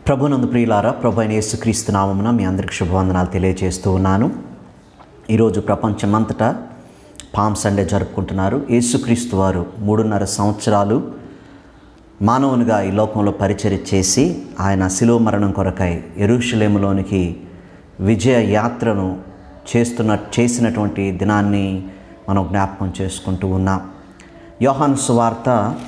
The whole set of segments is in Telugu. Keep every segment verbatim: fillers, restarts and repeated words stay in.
ప్రభునందు ప్రియులారా, ప్రభు అయిన యేసుక్రీస్తు నామమున మీ అందరికి శుభవందనాలు తెలియజేస్తూ ఉన్నాను. ఈరోజు ప్రపంచమంతటా పామ్ సండే జరుపుకుంటున్నారు. యేసుక్రీస్తు వారు మూడున్నర సంవత్సరాలు మానవునిగా ఈ లోకంలో పరిచర్య చేసి ఆయన శిలువ మరణం కొరకై యెరూషలేములోనికి విజయ యాత్రను చేస్తున్న చేసినటువంటి దినాన్ని మనం జ్ఞాపకం చేసుకుంటూ ఉన్నాం. యోహాను సువార్త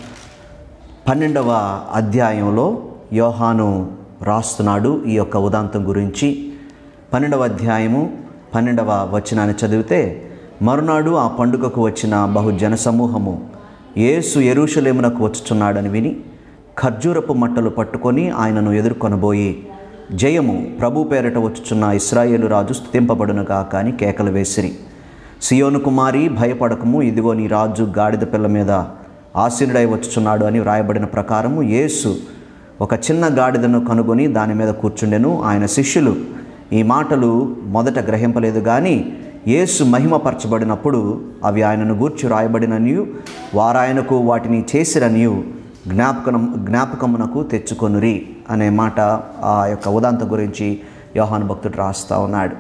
పన్నెండవ అధ్యాయంలో యోహాను రాస్తున్నాడు ఈ యొక్క ఉదాంతం గురించి. పన్నెండవ అధ్యాయము పన్నెండవ వచనాన్ని చదివితే, మరునాడు ఆ పండుగకు వచ్చిన బహుజన సమూహము యేసు యెరూషలేమునకు వచ్చుచున్నాడని విని ఖర్జూరపు మట్టలు పట్టుకొని ఆయనను ఎదుర్కొనబోయి, జయము, ప్రభు పేరట వచ్చుచున్న ఇశ్రాయేలు రాజు స్తుతింపబడునుగాక అని కేకలు వేసిరి. సియోను కుమారి, భయపడకము, ఇదిగో నీ రాజు గాడిద పిల్ల మీద ఆసీనుడై వచ్చుచున్నాడు అని వ్రాయబడిన ప్రకారము యేసు ఒక చిన్న గాడిదను కనుగొని దాని మీద కూర్చుండెను. ఆయన శిష్యులు ఈ మాటలు మొదట గ్రహింపలేదు, కానీ యేసు మహిమపరచబడినప్పుడు అవి ఆయనను గూర్చి వ్రాయబడిననియు వారాయనకు వాటిని చేసిరనియు జ్ఞాపకం జ్ఞాపకమునకు తెచ్చుకొనురి అనే మాట ఆ యొక్క ఉదాంతం గురించి యోహాను భక్తుడు రాస్తూ ఉన్నాడు.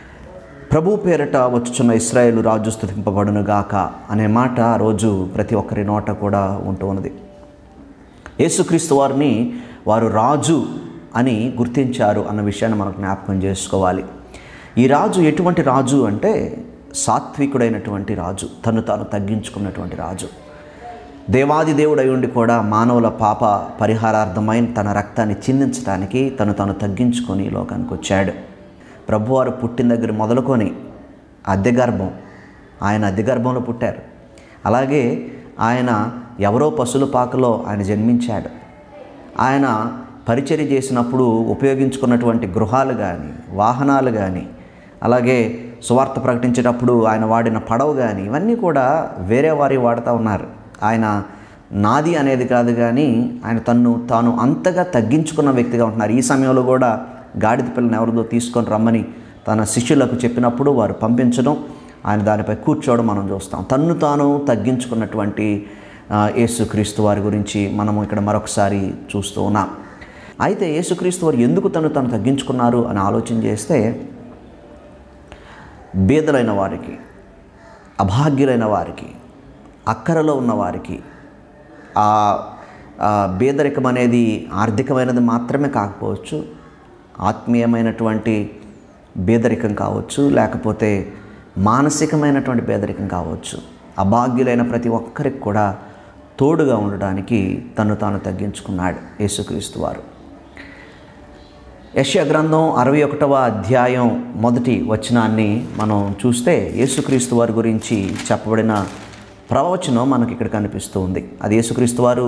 ప్రభు పేరట వచ్చుచున్న ఇశ్రాయేలు రాజు స్తుతింపబడునుగాక అనే మాట రోజు ప్రతి ఒక్కరి నోట కూడా ఉంటూ ఉన్నది. యేసుక్రీస్తు వారిని వారు రాజు అని గుర్తించారు అన్న విషయాన్ని మనం జ్ఞాపకం చేసుకోవాలి. ఈ రాజు ఎటువంటి రాజు అంటే సాత్వికుడైనటువంటి రాజు, తను తాను తగ్గించుకున్నటువంటి రాజు. దేవాది దేవుడై ఉండి కూడా మానవుల పాప పరిహారార్థమైన తన రక్తాన్ని చిందించడానికి తను తాను తగ్గించుకొని లోకానికి వచ్చాడు. ప్రభువారు పుట్టిన దగ్గర మొదలుకొని అద్దె గర్భం, ఆయన అద్దె గర్భంలో పుట్టారు. అలాగే ఆయన ఎవరో పశువుల పాకలో ఆయన జన్మించాడు. ఆయన పరిచర్య చేసినప్పుడు ఉపయోగించుకున్నటువంటి గృహాలు కానీ, వాహనాలు కానీ, అలాగే సువార్త ప్రకటించేటప్పుడు ఆయన వాడిన పడవ కానీ, ఇవన్నీ కూడా వేరే వారి వాడుతూ ఉన్నారు. ఆయన నాది అనేది కాదు, కానీ ఆయన తన్ను తాను అంతగా తగ్గించుకున్న వ్యక్తిగా ఉంటున్నారు. ఈ సమయంలో కూడా గాడిద పిల్లని ఎవరిదో తీసుకొని రమ్మని తన శిష్యులకు చెప్పినప్పుడు వారు పంపించడం, ఆయన దానిపై కూర్చోవడం మనం చూస్తాం. తన్ను తాను తగ్గించుకున్నటువంటి యేసుక్రీస్తు వారి గురించి మనము ఇక్కడ మరొకసారి చూస్తూ ఉన్నాం. అయితే యేసుక్రీస్తు వారు ఎందుకు తను తను తగ్గించుకున్నారు అని ఆలోచన చేస్తే, బీదలైన వారికి, అభాగ్యులైన వారికి, అక్కరలో ఉన్న వారికి, ఆ బీదరికం అనేది ఆర్థికమైనది మాత్రమే కాకపోవచ్చు, ఆత్మీయమైనటువంటి బీదరికం కావచ్చు, లేకపోతే మానసికమైనటువంటి పేదరికం కావచ్చు. అభాగ్యులైన ప్రతి ఒక్కరికి కూడా తోడుగా ఉండడానికి తను తాను తగ్గించుకున్నాడు యేసుక్రీస్తు వారు. యెషయా గ్రంథం అరవై ఒకటవ అధ్యాయం మొదటి వచనాన్ని మనం చూస్తే యేసుక్రీస్తు వారి గురించి చెప్పబడిన ప్రవచనం మనకి ఇక్కడ కనిపిస్తూ ఉంది. అది యేసుక్రీస్తు వారు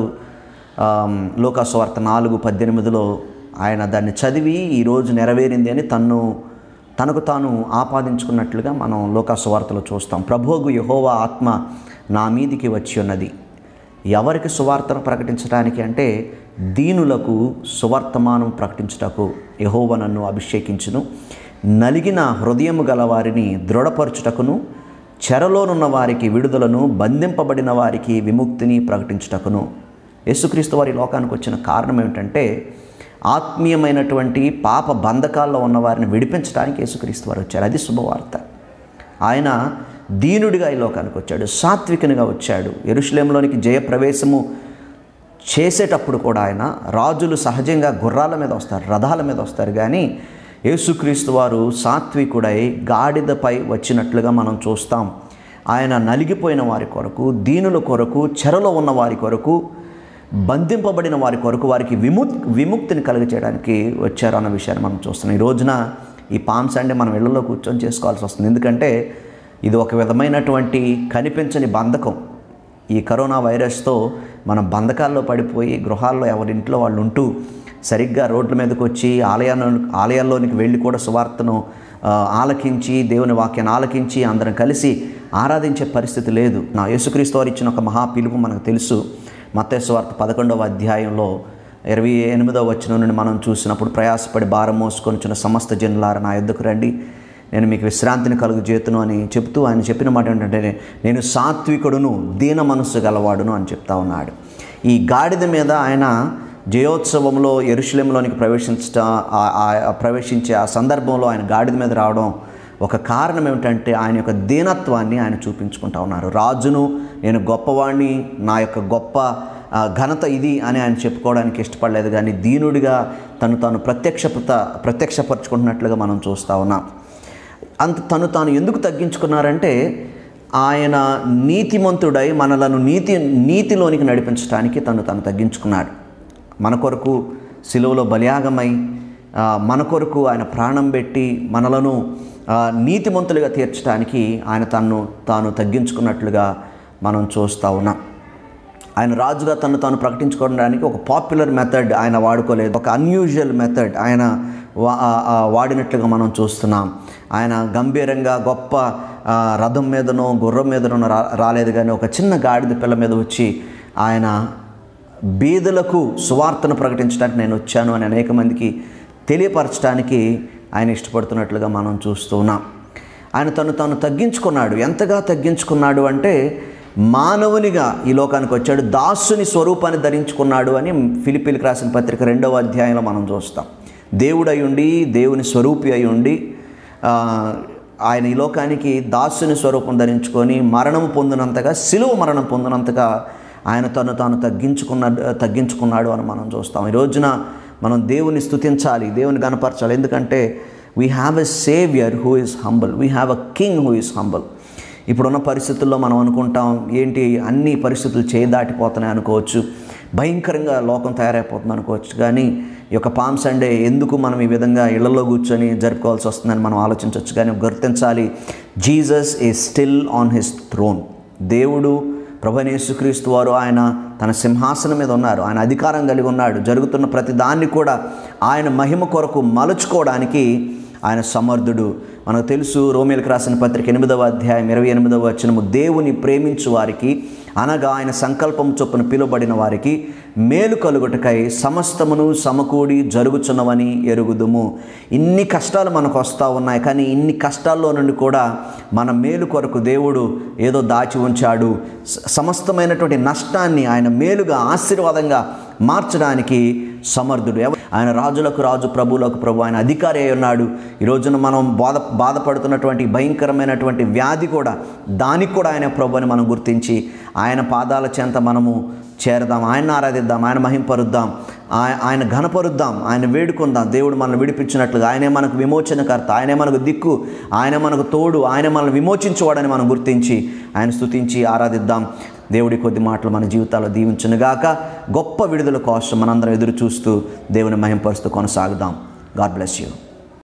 లూకా సువార్త నాలుగు పద్దెనిమిదిలో ఆయన దాన్ని చదివి ఈరోజు నెరవేరింది అని తన్ను తనకు తాను ఆపాదించుకున్నట్లుగా మనం లూకా సువార్తలో చూస్తాం. ప్రభువు యెహోవా ఆత్మ నా మీదికి వచ్చి ఉన్నది. ఎవరికి సువార్తను ప్రకటించడానికి అంటే దీనులకు సువర్తమానం ప్రకటించుటకు యెహోవా నన్ను అభిషేకించును, నలిగిన హృదయము గల వారిని దృఢపరచుటకును, చెరలోనున్న వారికి విడుదలను, బంధింపబడిన వారికి విముక్తిని ప్రకటించుటకును. యేసుక్రీస్తు వారి లోకానికి వచ్చిన కారణం ఏమిటంటే ఆత్మీయమైనటువంటి పాప బంధకాల్లో ఉన్న వారిని విడిపించడానికి యేసుక్రీస్తు వారు వచ్చారు. అది శుభవార్త. ఆయన దీనుడిగా ఈ లోకానికి వచ్చాడు, సాత్వికునిగా వచ్చాడు. యెరూషలేములోనికి జయప్రవేశము చేసేటప్పుడు కూడా ఆయన రాజులు సహజంగా గుర్రాల మీద వస్తారు, రథాల మీద వస్తారు, కానీ యేసుక్రీస్తు వారు సాత్వికుడై గాడిదపై వచ్చినట్లుగా మనం చూస్తాం. ఆయన నలిగిపోయిన వారి కొరకు, దీనుల కొరకు, చెరలో ఉన్న వారి కొరకు, బంధింపబడిన వారి కొరకు, వారికి విముక్ విముక్తిని కలిగచేయడానికి వచ్చారు అన్న విషయాన్ని మనం చూస్తున్నాం. ఈ రోజున ఈ పామ్ సండే మనం ఇళ్లలో కూర్చొని చేసుకోవాల్సి వస్తుంది. ఎందుకంటే ఇది ఒక విధమైనటువంటి కనిపించని బంధకం. ఈ కరోనా వైరస్తో మనం బంధకాల్లో పడిపోయి గృహాల్లో ఎవరింట్లో వాళ్ళు ఉంటూ సరిగ్గా రోడ్ల మీదకి వచ్చి ఆలయాల్లో ఆలయాల్లోనికి వెళ్ళి కూడా సువార్తను ఆలకించి, దేవుని వాక్యాన్ని ఆలకించి అందరం కలిసి ఆరాధించే పరిస్థితి లేదు. నా యేసుక్రీస్తు వారు ఇచ్చిన ఒక మహా పిలుపు మనకు తెలుసు. మత్తయి సువార్త పదకొండవ అధ్యాయంలో ఇరవై ఎనిమిదవ వచనం నుండి మనం చూసినప్పుడు, ప్రయాసపడి భారం మోసుకొనిచున్న సమస్త జనులారా నా యొద్దకు రండి, నేను మీకు విశ్రాంతిని కలుగజేతును అని చెప్తూ ఆయన చెప్పిన మాట ఏంటంటే, నేను సాత్వికుడును, దీన మనస్సు గలవాడును అని చెప్తా ఉన్నాడు. ఈ గాడిద మీద ఆయన జయోత్సవంలో యెరూషలేములోనికి ప్రవేశించ ప్రవేశించే ఆ సందర్భంలో ఆయన గాడిద మీద రావడం ఒక కారణం ఏమిటంటే ఆయన యొక్క దీనత్వాన్ని ఆయన చూపించుకుంటా ఉన్నారు. రాజును, నేను గొప్పవాణ్ణి, నా యొక్క గొప్ప ఘనత ఇది అని ఆయన చెప్పుకోవడానికి ఇష్టపడలేదు, కానీ దీనుడిగా తను తాను ప్రత్యక్షత ప్రత్యక్షపరచుకుంటున్నట్లుగా మనం చూస్తూ ఉన్నాం. అంత తను తాను ఎందుకు తగ్గించుకున్నారంటే ఆయన నీతిమంతుడై మనలను నీతి నీతిలోనికి నడిపించడానికి తను తాను తగ్గించుకున్నాడు. మన కొరకు సిలువలో బలియాగమై మన కొరకు ఆయన ప్రాణం పెట్టి మనలను నీతిమంతులుగా తీర్చడానికి ఆయన తను తాను తగ్గించుకున్నట్లుగా మనం చూస్తూ ఉన్నాం. ఆయన రాజుగా తను తాను ప్రకటించుకోవడానికి ఒక పాపులర్ మెథడ్ ఆయన వాడుకోలేదు, ఒక అన్యూజువల్ మెథడ్ ఆయన వాడినట్లుగా మనం చూస్తున్నాం. ఆయన గంభీరంగా గొప్ప రథం మీదనో గుర్రం మీదనో రా రాలేదు కానీ ఒక చిన్న గాడిద పిల్ల మీద వచ్చి ఆయన బీదలకు సువార్తను ప్రకటించడానికి నేను వచ్చాను అని అనేక మందికి తెలియపరచడానికి ఆయన ఇష్టపడుతున్నట్లుగా మనం చూస్తున్నాం. ఆయన తను తాను తగ్గించుకున్నాడు. ఎంతగా తగ్గించుకున్నాడు అంటే మానవునిగా ఈ లోకానికి వచ్చాడు, దాసుని స్వరూపాన్ని ధరించుకున్నాడు అని ఫిలిప్పీలకు రాసిన పత్రిక రెండవ అధ్యాయంలో మనం చూస్తాం. దేవుడు అయి ఉండి, దేవుని స్వరూపి అయి ఉండి ఆయన ఈ లోకానికి దాసుని స్వరూపం ధరించుకొని మరణము పొందినంతగా, సిలువ మరణం పొందినంతగా ఆయన తను తాను తగ్గించుకున్న తగ్గించుకున్నాడు అని మనం చూస్తాం. ఈ రోజున మనం దేవుని స్తుతించాలి, దేవుని గణపరచాలి. ఎందుకంటే we have a saviour who is humble, we have a king who is humble. ఇప్పుడున్న పరిస్థితుల్లో మనం అనుకుంటాం ఏంటి అన్ని పరిస్థితులు చేయి దాటిపోతున్నాయి అనుకోవచ్చు, భయంకరంగా లోకం తయారైపోతుంది అనుకోవచ్చు. కానీ ఈ యొక్క పామ్ సండే ఎందుకు మనం ఈ విధంగా ఇళ్లలో కూర్చొని జరుపుకోవాల్సి వస్తుందని మనం ఆలోచించవచ్చు. కానీ గుర్తించాలి, Jesus is still on his throne. దేవుడు ప్రభువైన యేసుక్రీస్తు వారు ఆయన తన సింహాసనం మీద ఉన్నారు, ఆయన అధికారం కలిగి ఉన్నాడు. జరుగుతున్న ప్రతి దాన్ని కూడా ఆయన మహిమ కొరకు మలుచుకోవడానికి ఆయన సమర్థుడు. మనకు తెలుసు, రోమీయులకు రాసిన పత్రిక ఎనిమిదవ అధ్యాయం ఇరవై ఎనిమిదవ వచనము, దేవుని ప్రేమించు వారికి అనగా ఆయన సంకల్పం చొప్పున పిలువబడిన వారికి మేలు కలుగుటకై సమస్తమును సమకూడి జరుగుచున్నవని ఎరుగుదుము. ఇన్ని కష్టాలు మనకు వస్తూ ఉన్నాయి, కానీ ఇన్ని కష్టాల్లో నుండి కూడా మన మేలు కొరకు దేవుడు ఏదో దాచి ఉంచాడు. సమస్తమైనటువంటి నష్టాన్ని ఆయన మేలుగా, ఆశీర్వాదంగా మార్చడానికి సమర్థుడు. ఆయన రాజులకు రాజు, ప్రభువులకు ప్రభు, ఆయన అధికారి అయి ఉన్నాడు. ఈ రోజున మనం బాధ బాధపడుతున్నటువంటి భయంకరమైనటువంటి వ్యాధి కూడా, దానికి కూడా ఆయన ప్రభు అని మనం గుర్తించి ఆయన పాదాల చెంత మనము చేరదాం, ఆయన ఆరాధిద్దాం, ఆయన మహింపరుద్దాం, ఆయన ఘనపరుద్దాం, ఆయన వేడుకుందాం. దేవుడు మనల్ని విడిపించినట్లుగా ఆయనే మనకు విమోచనకర్త, ఆయనే మనకు దిక్కు, ఆయన మనకు తోడు, ఆయన మనల్ని విమోచించువాడని మనం గుర్తించి ఆయన స్తుతించి ఆరాధిద్దాం. దేవుడి కొద్ది మాటలు మన జీవితాల్లో దీవించునుగాక. గొప్ప విడుదల కోసం మనందరం ఎదురు చూస్తూ దేవుని మహింపరుస్తూ కొనసాగుదాం. God bless you.